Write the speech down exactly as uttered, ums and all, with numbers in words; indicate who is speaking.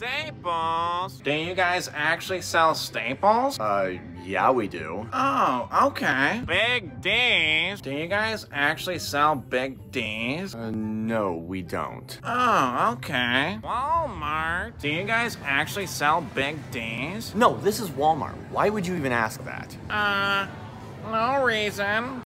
Speaker 1: Staples? Do you guys actually sell Staples?
Speaker 2: Uh, yeah, we do.
Speaker 1: Oh, okay. Big D's? Do you guys actually sell Big D's?
Speaker 2: Uh, no, we don't.
Speaker 1: Oh, okay. Walmart? Do you guys actually sell Big D's?
Speaker 2: No, this is Walmart. Why would you even ask that?
Speaker 1: Uh, no reason.